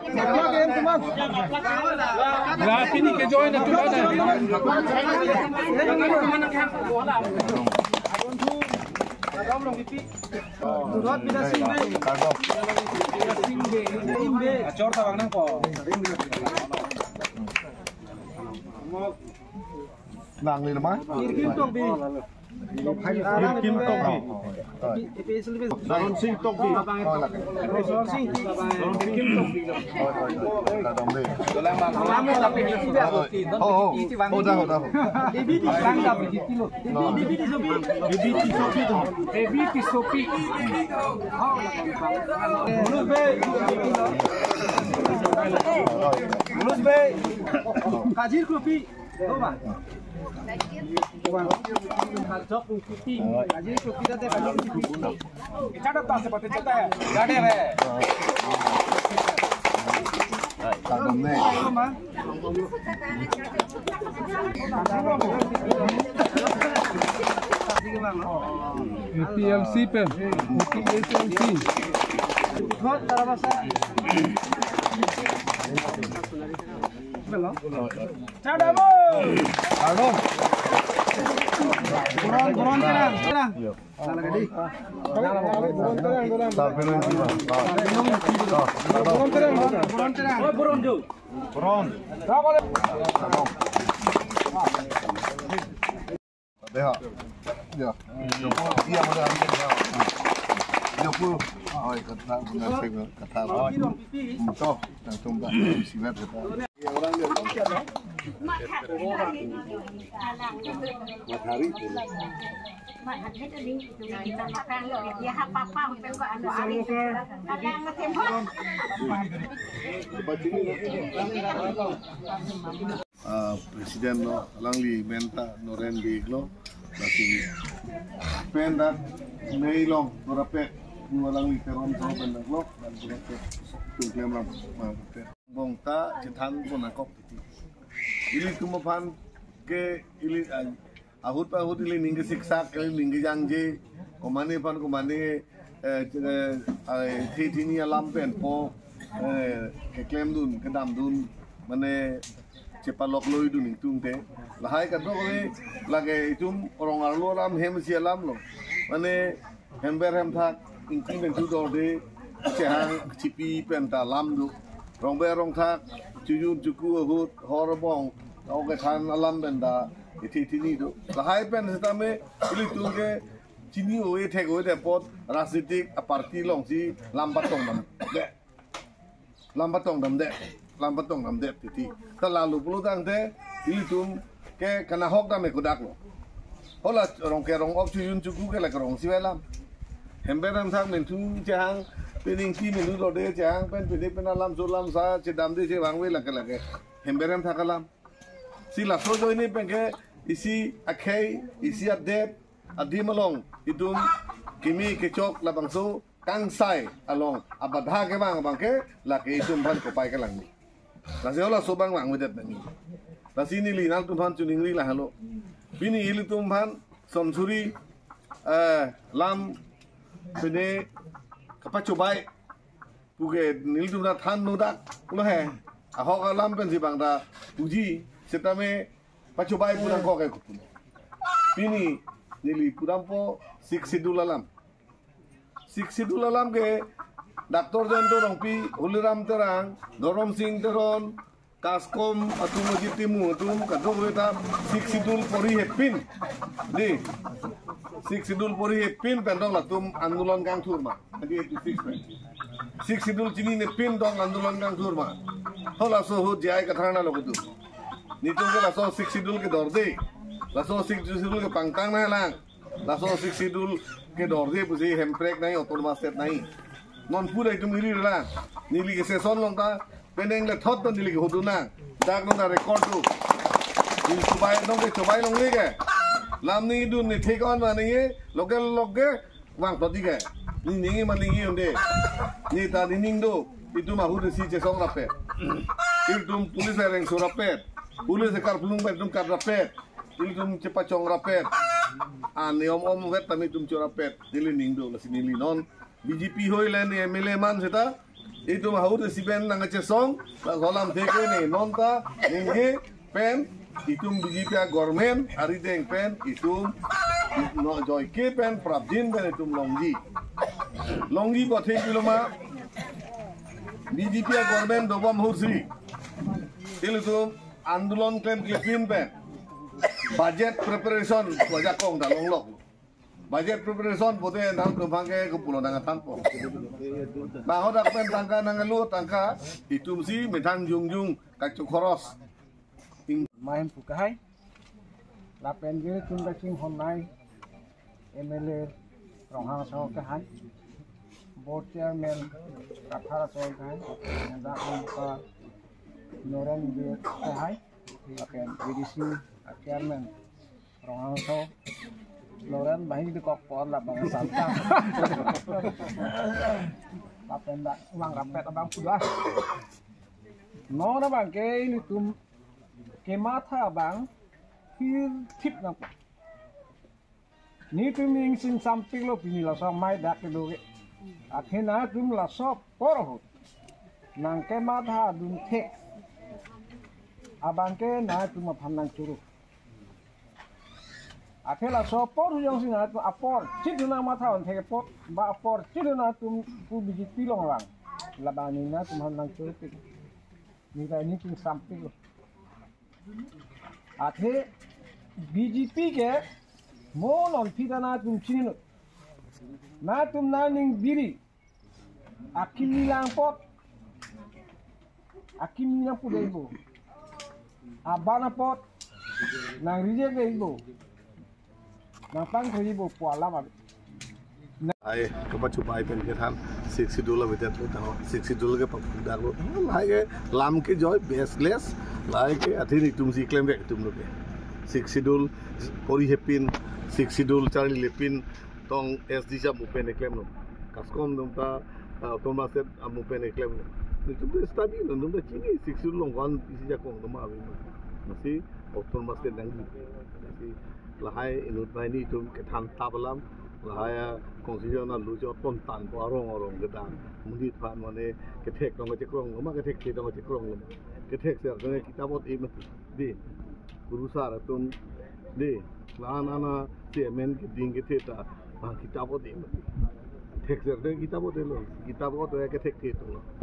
Ini ke join itu ada. Nang ni nama? Kim Tok Bi. Kim Tok Bi. Daun Sing Tok Bi. Daun Sing Kim Tok Bi. Daun Bi. Lama tapi sudah rutin. Oh, dah. Ebi di tangga di kilo. Ebi di sopi. Ebi di sopi. Mulus be. Kajir kopi. Coba. Kajok kopi. Kajir kopi dah kajok kopi. Catat tak seperti catat ya. Gade be. Daun ni. UPLC pen. UPLC. Hot tarabasa. Cadamo. Aduh. Buron terang. Salah gadi. Sampai nanti lah. Buron terang. Oh, buron jo. Buron. Deha. Ya. Joko dia boleh ambil. Joko. Oh, kata Toh, yang tumba siwet kata. Orang dia matahari tu. Matahari tu ni kita makan dia apa-apa pun kau anu ari. Kadang ngetembak. Presiden no langli menta noren di glo masih pendak neilong norapek nualang literon sa pendak lo dan norapek tungklem ram mapek bongta cetan pun akop ili tumapan ke ili ahut ili ningge siksak ili ningge jangje komane tini alam pen po ke klem dun ke dam dun mane cepalok loy dun itung te lahai ka do lage itum orang arlo ram hem si alam lo mane hember hem thak ingki ben tu dor de chehang chipi penta lam du rong ber rong thak chujun chuku hut horbong au ke khan alam benda tini do lahai pen setame ili tunge chini oe thek oe de pot rasitik a parti long si lambatong dam de lambatong dam de titi ta lalu pulu tang te ili tum ke kana hok da me kudak lo hola rong ke rong op chujun chuku ke la rong si velam hemberam thak men tu chang pening ki men do de chang pen pen alam sulam sa chedam de che wangwe la ke hemberam thakalam si la so joini pen ke isi akhei isi adet adimalong idum kimi ke chok la bangso kang sai along abadha ke bang ke la ke idum ban ko pai ke lang ni la se hola so bang wang wedet ni la sini li nal tum ban chuning li la halo bini ili tum ban somsuri lam bene kapachobai puge nil tum da than nu dak lo he a ho lam pen si bang da puji setame pachobai pulang ko ke kutu bini nili purampo siksidul alam ke Dr. Janto Rongpi Uliram terang Dorom Sing teron Kaskom atum majitimu atum kadong weta siksidul pori hepin di siksidul pori hepin pendong latum andulan kang turma jadi itu siksidul cini nepin dong andulan kang turma hola sohu jai kathana lokutu nitung ke laso siksidul ke dorde laso siksidul ke pangkang na lang laso siksidul ke dorde pusi hemprek nahi otonomas state nahi non pura itu mili lah nili ke seson long ta peneng le thot ton nili ke hoduna dak long ta record tu ni subai dong ke cobai long ni ke lam ni dun ni take on ma ni local wang to di ke ni ningi man ningi onde ni ta ni ning do itu ma hu si che song rapet itu pulis reng so rapet pulis kar pulung bet dum kar rapet itu cepat cong rapet ani om wet tami tum rapet nili ning do la si nili non BJP hoi len MLA man seta itu mau resipen nang cesong la golam teke ne nonta ningge pen itum bijipia gormen ari deng pen itum no joy ke pen prabdin pen itum longgi ko the kiloma bijipia gormen dobam hursi ilutum andolon pen klepin pen budget preparation wajak kong da longlok budget preparation bote nang kebangke kepulo nang tanpo bahwa dak pen tangka nang lu tangka itum si medang jungjung kacuk khoros main pukai lapen ge tum da sing honai MLA Ronghang Sao Kahan board chairman Kathara Sao Kahan da ka Noran ge Kahai lapen BDC chairman Ronghang Sao Loren bahin di kokpor lah bang santang lapen da uang rapet abang sudah no na bang ke ini tum ke mata bang fir tip na ni tum ing sin samping lo pini la so mai dak do ke akhena tum la so poro nang ke mata dum tek abang ke na tum phanang churu akhela so por yang sing atu apor ciduna mata on theke pot ba apor ciduna tum pu biji pilong lang labani na tum hanang churu ni ta ni tum samping lo आथे BJP के मोन on pidana tum chino na tum na ning biri akimilang pot akimilang pudaibo abana pot nang rije gaibo nang pang gaibo puala ma ai coba coba pen ke than 60 dollar betet lo tang 60 dollar ke pakda lo lai ke lam ke joy baseless lai ke athini tum si claim ke tum lo ke 60 dollar pori hepin 60 dollar charli lepin tong sd ja mu pen claim lo kaskom dum ta toma set amu pen claim lo itu study lo dum ta chini 60 dollar long isi ja kong dum awi masih toma set dang masih lahai inut bai ni tum ke than tabalam lahaya konstitusional lu jo ton tan ko arong gedang mundi phan mane ke thek dong ke krong ma ke thek dong ke krong ke thek ser dong kitabot im di guru sar tum di lana te men ke ding ke theta ba kitabot im thek ser dong kitabot lo ke thek